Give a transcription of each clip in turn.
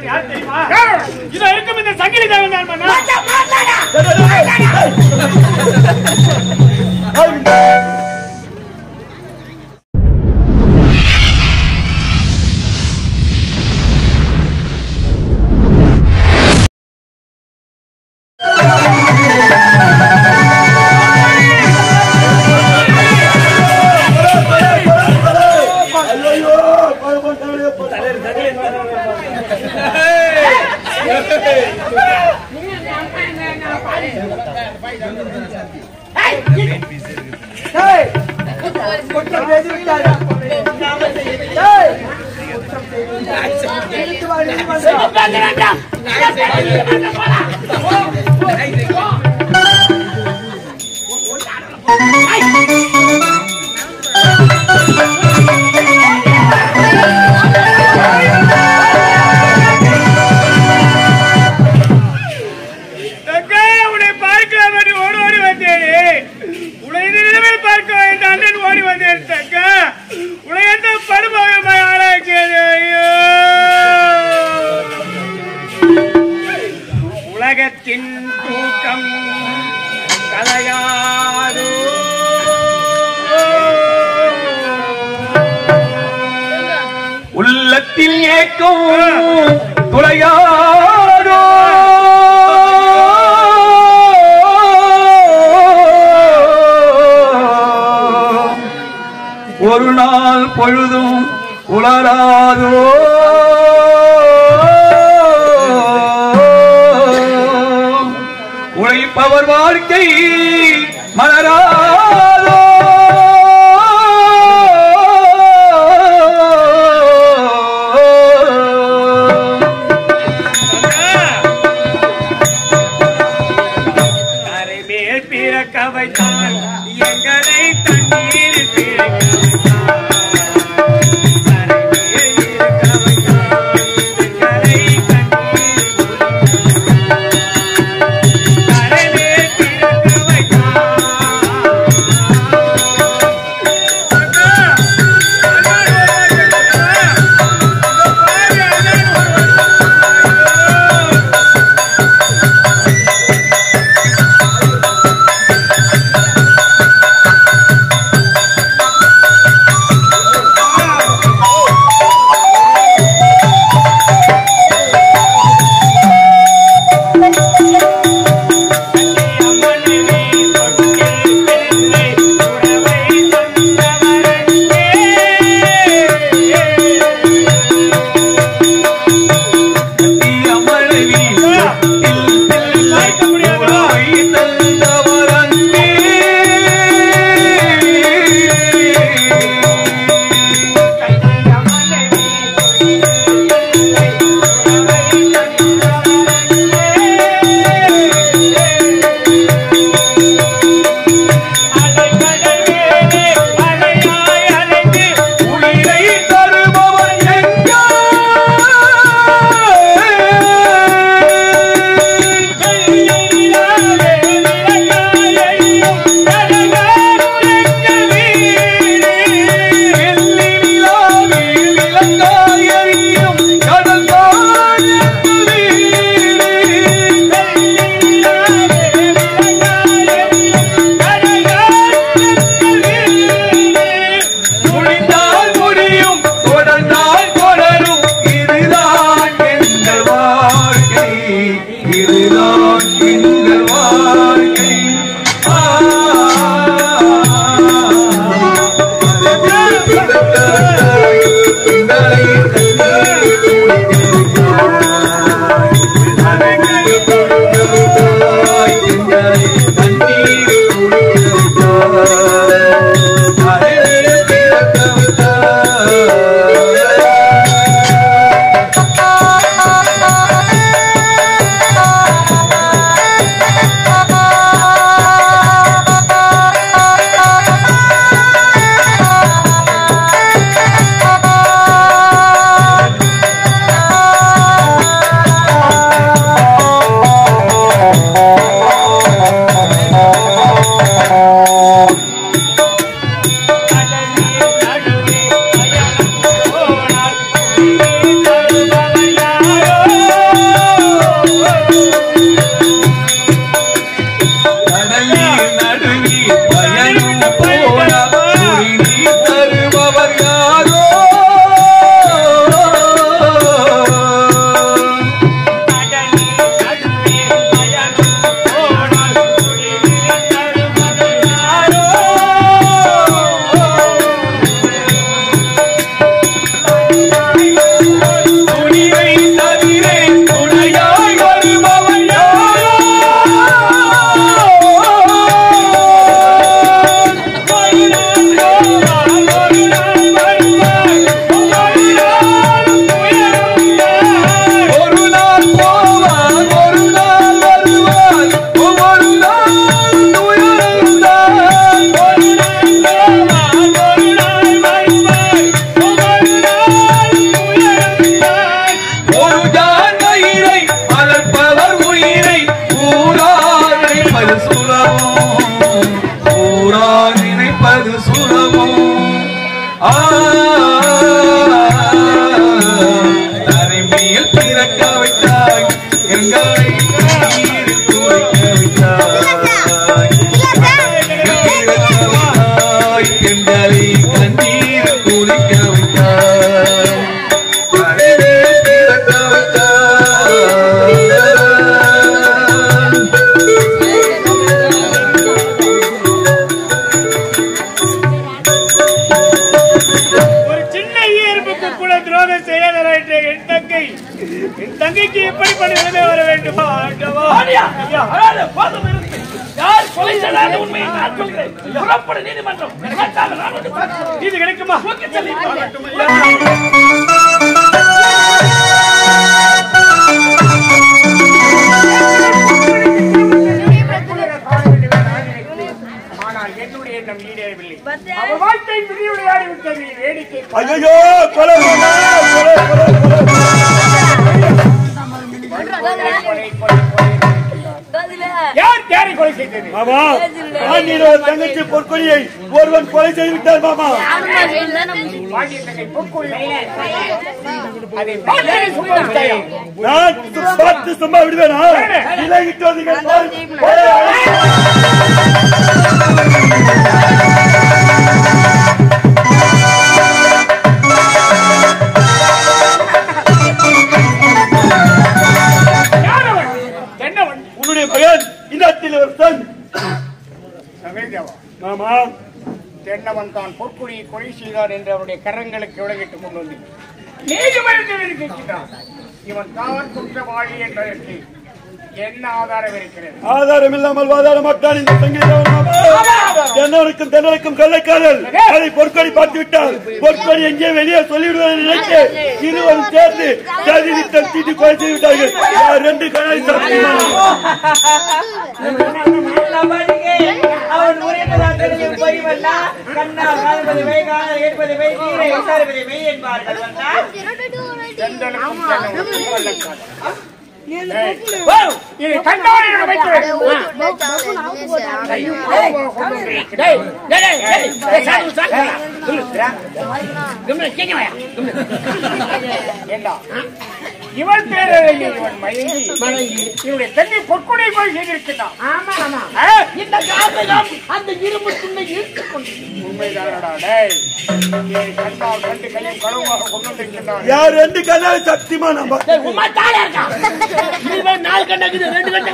யார் தெரியுமா? இதோ இருக்கும் இந்த சங்கிலி தேவன் தான் மன்னா. உள்ளத்தில் ஏக்கும் துளையாரோ ஒரு நாள் பொழுதும் உலராதோ உழைப்பவர் வாழ்க்கை மலராதோ கண்ணியில் பிறக்க வைத்தாய் எங்களை கண்ணீர் துடைக்க வைத்தாய் எங்களை கண்ணீர் துடைக்க வைத்தாய் கண்ணியில் பிறக்க வைத்தாய் என் தங்கைக்கு எப்படி பண்ணி வர வேண்டும் யார் கொலை செய்தார் உண்மையை நான் சொல்கிறேன். புறப்படு நீதிமன்றம். நீதி கிடைக்குமா? ஆனால் என்னுடைய எண்ணம் ஈடேறவில்லை. அவர் வாழ்க்கை பிரிவுடையாடி விட்டது வேடிக்கை. ஐயோ கொலை யார் யாரை கொலை செய்தது? மாமா தங்கச்சி பொற்கொடியை ஒருவன் கொலை செய்து விட்டார் மாமா. நான் பார்த்து சும்மா விடுவேனா? விலகிட்டு வந்தீங்க. உன்னுடைய மகன் இனத்தில் ஒரு தன் மாமா தென்னவன் தான் பொற்குடியை கொலை செய்தார் என்று அவருடைய கரங்களுக்கு விளங்கிட்டுக் கொண்டு வந்து நீதிமன்றத்தில் கேட்கிறான். இவன் தான் குற்றவாளி என்பதற்கு என்ன ஆதாரம் இருக்கிறது? ஆதாரம் இல்லாமல் வாதாட மாட்டான் இந்த தென்னவனுக்கும் தென்னனுக்கும் கள்ளக்காரல் அதை பொற்கொடி பார்த்து விட்டால் பொற்கொடி எங்கே வெளியே சொல்லிவிடுவார் நினைத்து இருவரும் சேர்ந்து சதிவித்தல் தீட்டி கொலை செய்து விட்டார்கள். ரெண்டு கணாய் அவன் இவன் பேரழகி இவன் மயங்கி இவனுடைய தண்ணி பொற்கொடை போய் செய்திருக்கிறான். இந்த காரணம் அந்த இரும்பு துண்டை இழுத்துக் கொண்டு உண்மைதானடா. கண்ணால் ரெண்டு கையும் கழுவாக கொண்டு வந்திருக்கிறான். யார் ரெண்டு கண்ணால் சத்தியமா நம்ம நாலு கண்ணாக்குது ரெண்டு கண்ணா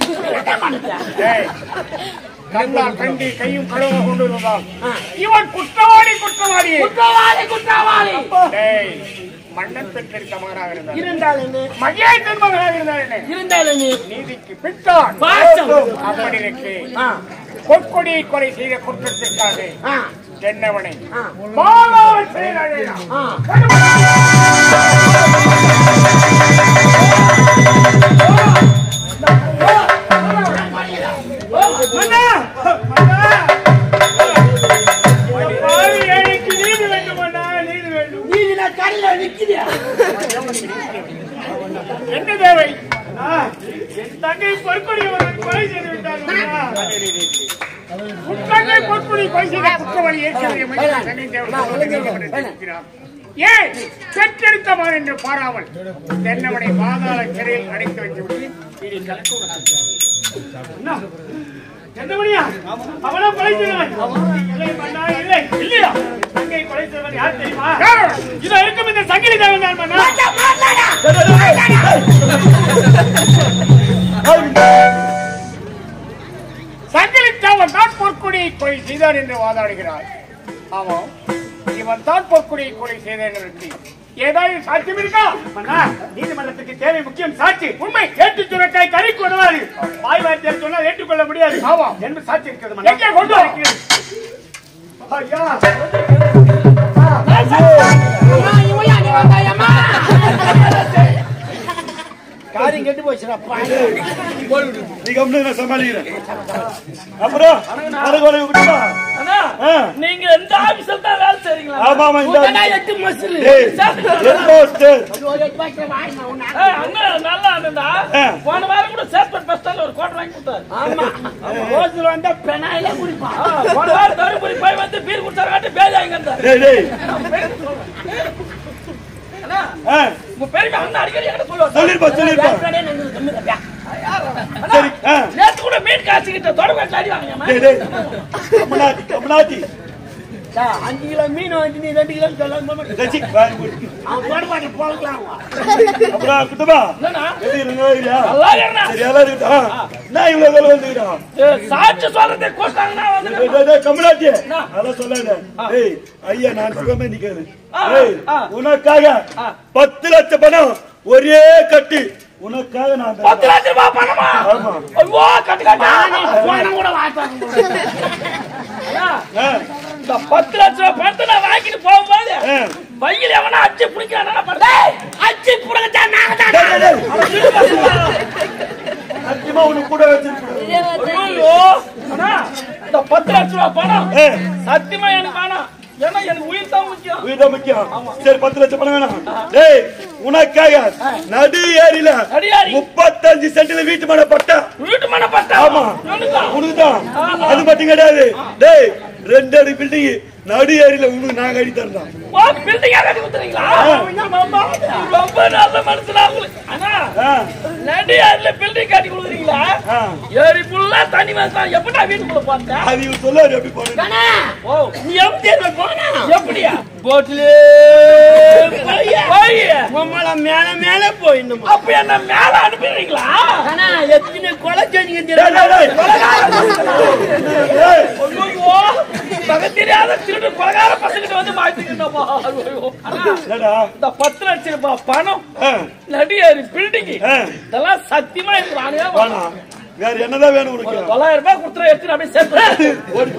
கண்ணால் கண்டி கையும் கழுவாக கொண்டு வந்தால் இவன் குற்றவாளி குற்றவாளி குற்றவாளி குற்றவாளி மன்னன் பெற்றிருக்க மகனாக இருந்தார். இருந்தாலும் மகேந்திரன் மகனாக இருந்தார். இருந்தாலும் நீதிக்கு பிட்டான் அப்படி இருக்கு. பொற்கொடியை கொலை செய்த குற்றத்திற்காக தென்னவனை மாலாவல் செய்தார்கள். நீதி வேண்டும் அண்ணா, நீதி வேண்டும். என்ன தேவை? என் தங்கை பொற்கொடி ஒருவன் கொலை செய்து விட்டார். தங்கை பொற்கொடி கொலை செய்த குற்றவாளி ஏன் பெற்றெடுத்தவன் என்று பாராமல் தென்னவனை பாதாள சிறையில் அடைத்து வைத்துவிட்டு என்னமணியா அவனா கொலை செய்தவன்? இல்லை இல்லையா? தங்கை கொலை செய்தவன் யார் தெரியுமா? இதோ இருக்கும் இந்த சங்கிலி தேவன் தான் மன்னா. சங்கிலி தேவன் தான் பொற்கொடியை கொலை செய்தார் என்று வாதாடுகிறார். ஆமாம், இவன் தான் பொற்கொடியை கொலை செய்தார் என்று ஏதாவது சாட்சியம் இருக்கா? நீதிமன்றத்துக்கு தேவை முக்கியம் சாட்சி. உண்மை ஏற்று சுரக்காய் கறி கொள்வாரு. வாய் வார்த்தையால் சொன்னால் ஏற்றுக்கொள்ள முடியாது. ஆமாம் என்று சாட்சி இருக்கிறது. எங்கே கொண்டு வருகிறேன்? காரியம் கெட்டு போச்சுடா. சமாளிக்கிறேன். அப்புறம் நீங்க எந்த ஆபீஸ்ல தான் வேலை செய்றீங்களா? ஆமா, 8 மசில் நல்லா இருந்தா போன வாரம் கூட சேப்பர் பஸ் ஸ்டாண்ட்ல ஒரு கோட்டை வாங்கி கொடுத்தாரு. ஆமா, ரோஸ்ல வந்தா பெனாயில குடிப்பான். போன வாரம் தருமபுரி போய் வந்து பீர் குடிச்சாரு காட்டி பேஜ் வாங்கி வந்தாரு. உங்க பெருமை அண்ணா அடிக்கடி என்கிட்ட சொல்லுவாரு. சொல்லிருப்பா சரி நேத்து கூட மீன் காய்ச்சிக்கிட்ட தொடர்பு அடி வாங்கியாமா. கமலாதி 5 கிலோ மீன் வாங்கி நீ 2 கிலோ சொல்லாம ரசி வாங்க அவன் போடுவாடி போலாம். அப்புறம் குட்டப்பா என்னன்னா எப்படி இருக்கீங்க நல்லா இருக்கா சரி எல்லாம் இருக்கா நான் இவ்வளவு வேலை வந்துக்கிறேன் சாட்சி சொல்றதை கூட்டாங்கன்னா வந்து கமலாதி அதான் சொல்லாங்க ஏய் ஐயா நான் சுகமே நிக்காது ஏய் உனக்காக 10 லட்சம் பணம் ஒரே கட்டு உனக்காக நான் 10 லட்சம் ரூபாய் பணமா? ஆமா ஐயோ கட்டு போன கூட வாய்ப்பாங்க. இந்த 10 லட்சம் ரூபாய் பணத்தை நான் வாங்கிட்டு போகும்போது பையில எவனா அச்சு பிடிக்கிறானா பண்ற அச்சு புடுங்கடா நான் தான் சத்தியமா உனக்கு கூட வச்சிருக்கேன் ஐயோ அண்ணா இந்த 10 லட்சம் ரூபாய் பணம் சத்தியமா எனக்கு வேணாம். ஏன்னா எனக்கு உயிர் தான் முக்கியம். உயிர் தான் முக்கியம். சரி 10 லட்சம் பணம் வேணாம். டேய் உனக்காக நடு ஏரியில 35 சென்ட்ல வீட்டு மனை பட்டா. வீட்டு மனை பட்டா? ஆமா உனக்குதான். அது மட்டும் கிடையாது. டேய் 2 அடி பில்டிங் நடு ஏரியில உங்களுக்கு நாங்க அடி தரலாம். வா பில்டிங் அடி கொடுத்துறீங்களா? ரொம்ப நல்ல மனுஷனா உங்களுக்கு. அண்ணா நடு ஏரியில பில்டிங் கட்டி கொடுக்குறீங்களா? ஏரி ஃபுல்லா தண்ணி வந்து எப்படா வீட்டுக்குள்ள போறீங்க? அது இவ சொல்லாரு எப்படி போறீங்க? ஓ நீ எப்படி போறீங்க? எப்படியா? போட்ல போய் உம்மள மேல மேல போயிடணும். அப்ப என்ன மேல அனுப்பிடுறீங்களா? அண்ணா எத்தனை கொலை செஞ்சீங்க தெரியுமா? ஐயோ தெரியாத திருட்டு கொலகார பசங்கிட்ட வந்து மாட்டிக்கிட்டோமா. இந்த 10 லட்சம் ரூபாய் பணம் நடிகாரி பில்டிங் இதெல்லாம் சத்தியமா எனக்கு வேணும். வேற என்னதான் வேணும் உனக்கு? 900 ரூபாய் கொடுத்துற எடுத்து அப்படியே சேர்த்து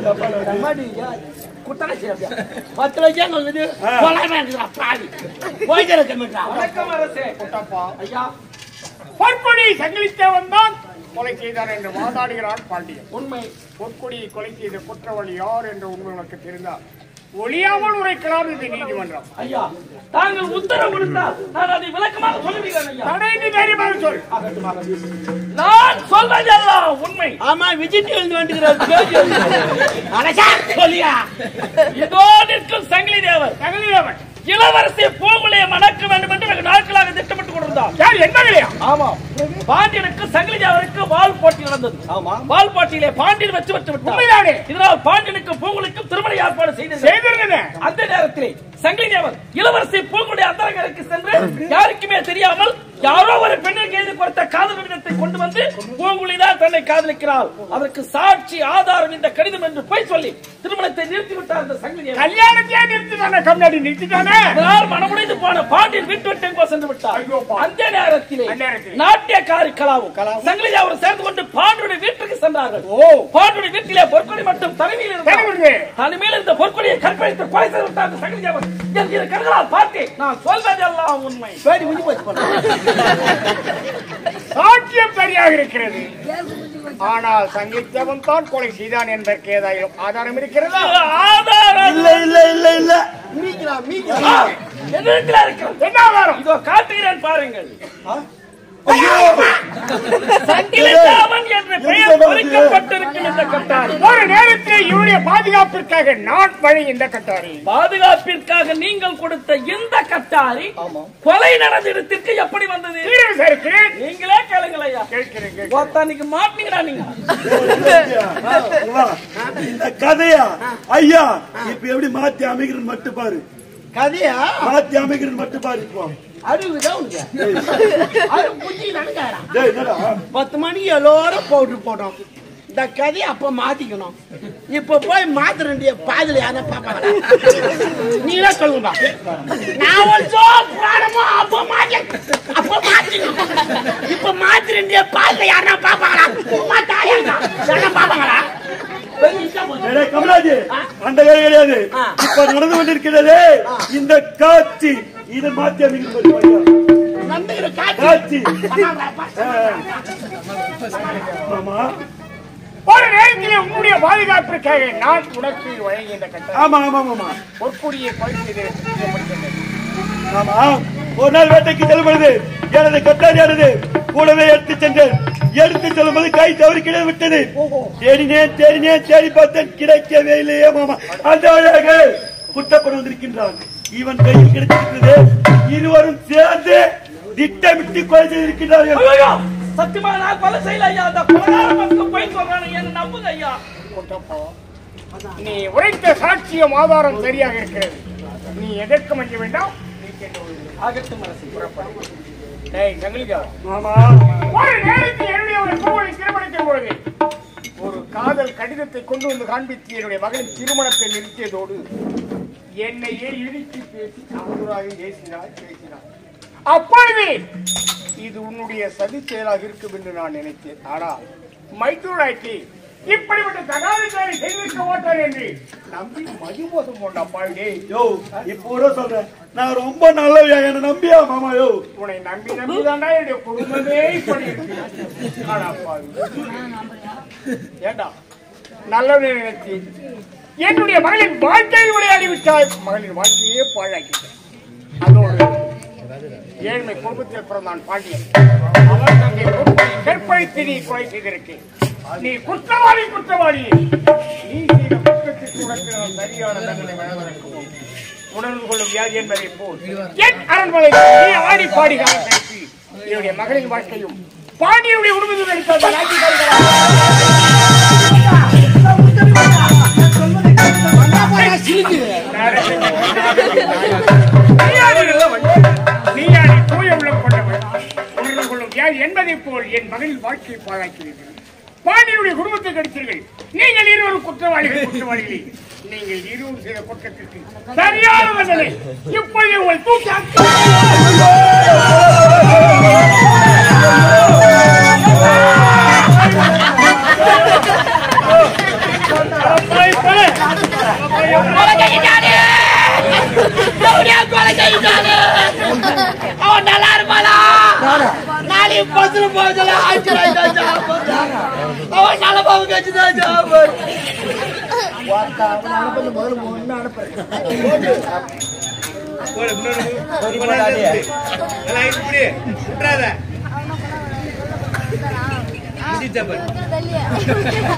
குத்தனை செய்ய 10 லட்சம் சொல்லுது கொலை வேண்டாம் பாதி போய்க்கிற கமிட்டா. வணக்கம் அரசே. குட்டப்பா ஐயா பொற்கொடி சங்கிலித்தேவன் தான் கொலை செய்தார் என்று வாதாடுகிறான் பாண்டியன். உண்மை. பொற்கொடியை கொலை செய்த குற்றவாளி யார் என்று உண்மை உனக்கு தெரிந்தால் ஒளியாமல் உரைக்கலாம் இது நீதிமன்றம். ஐயா தாங்கள் உத்தரவு கொடுத்தால் நான் அதை விளக்கமாக சொல்லுவீர்கள் ஐயா. தடைந்து தைரியமாக சொல். நான் சொல்றதெல்லாம் உண்மை. ஆமா விஜிட் எழுந்து வந்துக்கிறார். சொல்லியா ஏதோ நிற்கும் சங்கிலி தேவர் சங்கிலித்தேவன் இளவரசி பூங்குழியை மணக்க வேண்டும் என்று வெகு நாட்களாக திட்டமிட்டுக் கொண்டிருந்தார். யார் என்பதிலையா? ஆமா பாண்டியனுக்கு சங்கிலி தேவருக்கு வால் போட்டி நடந்தது. ஆமா வால் போட்டியிலே பாண்டியன் வெற்றி பெற்று விட்டார். இதனால் பாண்டியனுக்கு பூங்குழிக்கும் திருமண ஏற்பாடு செய்திருந்தது. அந்த நேரத்திலே சங்கிலி தேவர் இளவரசி பூங்குழி அந்தரங்கருக்கு சென்று யாருக்குமே தெரியாமல் யாரோ ஒரு பெண்ணுக்கு எழுதி கொடுத்த காதல் கடிதத்தை கொண்டு வந்து பூங்குழிதான் தன்னை காதலிக்கிறாள், அதற்கு சாட்சி ஆதாரம் இந்த கடிதம் என்று போய் சொல்லி திருமணத்தை நிறுத்திவிட்டார். அந்த சங்கிலி தேவர் கல்யாணத்தையே நிறுத்திட்டானே, கம்னாடி நிறுத்திட்டானே. அதனால் மனமுடைந்து போன பாண்டியன் வீட்டு விட்டு சென்று விட்டார். அந்த நேரத்திலே நாட்டியக்காரி கலாவும் சங்கிலி தேவரும் சேர்ந்து கொண்டு பாண்டியனுடைய வீட்டுக்கு சென்றார்கள். பாண்டியனுடைய வீட்டிலே பொற்கொடி மட்டும் தலைமையில் இருந்த பொற்கொடியை கற்பழித்து கொலை செய்து விட்டார். அந்த சங்கிலி தேவர் என் இரு கண்களால் பார்த்தேன். நான் சொல்வதெல்லாம் உண்மை. சாட்சியம் சரியாக இருக்கிறது. ஆனால் சங்கிலித்தேவன் தான் கொலை செய்தான் என்பதற்கு ஏதாயும் ஆதாரம் இருக்கிறதா? ஆதாரம் இல்ல இல்ல இல்ல இல்ல என்ன ஆதாரம்? இதோ காட்டுகிறேன் பாருங்கள். சங்கிலித்தேவன் என்ற பெயர் பொறிக்கப்பட்டிருக்கும் இந்த கட்டாரி. ஒரு நேரத்தில் இவருடைய பாதுகாப்பிற்காக நான் வழி இந்த கட்டாரி. பாதுகாப்பிற்காக நீங்கள் கொடுத்த இந்த கட்டாரி கொலை நடந்த இடத்திற்கு எப்படி வந்தது? நீங்களே கேளுங்களையா. கேட்கிறேன். மாட்டீங்களா நீங்க? இந்த கதையா ஐயா இப்ப எப்படி மாத்தி அமைக்கிறது மட்டும் பாரு. கதையா மாத்தி அமைக்கிறது மட்டும் பாரு. இப்போ அறிவுதான் உனக்கு. அது புத்தி நடக்காரா? 10 மணிக்கு எல்லாரும் பவுடர் போட்டோம். இந்த கதையை அப்ப மாத்திக்கணும். இப்ப போய் மாத்திர பாதில யாரா பாப்பாங்களா? நீங்களே சொல்லுங்க. நான் ஒரு புராணமோ அப்ப மாத்திக்கணும். இப்ப மாத்திர பாதில யாரா பாப்பாங்களா? பாப்பாங்களா? கமலாஜி அந்த கதை கிடையாது. இப்ப நடந்து கொண்டிருக்கிறது இந்த காட்சி. இதை மாத்தி அமைக்கிறது காட்சி. ஆமா ஒரு நேரத்தில் உன்னுடைய பாதுகாப்பிற்காக நான் உனக்கு வழங்கி இந்த கட்டாரி. ஆமா ஆமா ஆமா பொற்கொடியை கொலை செய்து ஆமா. ஒரு நாள் வேட்டைக்கு செல்லும்பொழுது எனது கட்டாரியானது கூடவே எடுத்து சென்றேன். எடுத்து செல்லும்போது கை தவறி கிடை விட்டது. தேடி பார்த்தேன், கிடைக்கவே இல்லையே மாமா. அந்த வழியாக குற்றப்பட வந்திருக்கின்றான். இவன் கையில் கிடைத்திருக்கிறது. இருவரும் சேர்ந்து திட்டமிட்டு கொலை செய்திருக்கிறார்கள். ஐயோ, சத்தியமா நான் கொலை செய்யல ஐயா. அந்த கொலைகாரனுக்கு போய் சொல்றானே என்ன நம்புங்க ஐயா. நீ உரைத்த சாட்சியம் ஆதாரம் சரியாக இருக்கிறது. நீ எதற்கு மஞ்ச வேண்டாம். ஆகட்டும் அரசே. ஒரு நேரத்தில் என்னுடைய ஒரு கோவிலை திருமணத்தின் பொழுது ஒரு காதல் கடிதத்தை கொண்டு வந்து காண்பித்து என்னுடைய மகளின் திருமணத்தை நிறுத்தியதோடு என்னையே இடித்து பேசி அவதூறாக பேசினார். அப்பொழுது இது உன்னுடைய சதி செயலாக இருக்கும் என்று நான் நினைத்தேன். ஆனால் மைத்தூராய்க்கு இப்படிப்பட்ட தகாதிகாரி செய்திருக்க மாட்டார் என்று நம்பி மதிமோசம் கொண்ட பாவிடே. யோ இப்போ சொல்றேன், நான் ரொம்ப நல்லவையா என்ன நம்பியா மாமா? யோ உன்னை நம்பி நம்பிதாண்டா என்னுடைய குடும்பமே இப்படி இருக்கு. ஏண்டா நல்லவனை நினைத்து என்னுடைய மகளின் வாழ்க்கையை விளையாடி விட்டாய். மகளின் வாழ்க்கையே பாழாக்கிட்டேன். அதோடு ஏழ்மை குடும்பத்தில் பிறந்தான் பாண்டியன். அவர் தந்தை கற்பழித்து நீ கொலை செய்திருக்கேன். நீ குற்றவாளி. நீ செய்த குற்றத்திற்கு உனக்கு சரியான தண்டனை வழங்குவதற்கு உணர்ந்து கொள்ளும் வியாதி என்பதை போல் என் அரண்மனை நீ ஆடி பாடி கழித்து என்னுடைய மகளின் வாழ்க்கையும் பாண்டியனுடைய உணவு அளித்த நீயாடி தூய உள்ளம் கொண்டவள் உணர்ந்து கொள்ளும் வியாதி என்பதை போல் என் மகளின் வாழ்க்கையை பாழாக்கிறீர்கள். பாண்டியனுடைய குடும்பத்தை கடித்தீர்கள். நீங்கள் இருவரும் குற்றவாளிகளே. நீங்கள் இருவரும் செய்த குற்றத்திற்கு சரியான தண்டனை இப்பொழுது உங்களை தூக்கி அவன் நல்லா இருப்பாளா? நாளை பஸ்ல போகல அவன் நல்ல பாவ கட்சிதான் முதல்ல